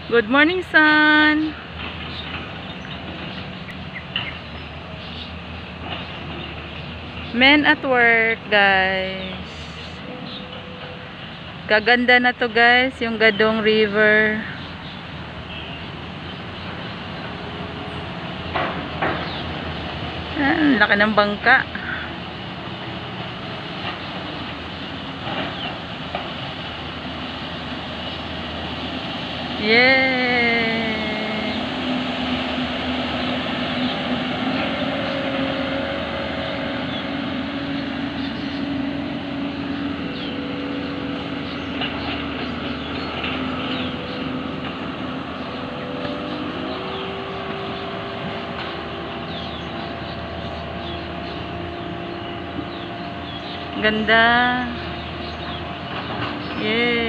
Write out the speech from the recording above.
Good morning, son. Men at work, guys. Gaganda na to, guys, yung Gadong River. Ang laki ng bangka. Yay! Ganda. Yay!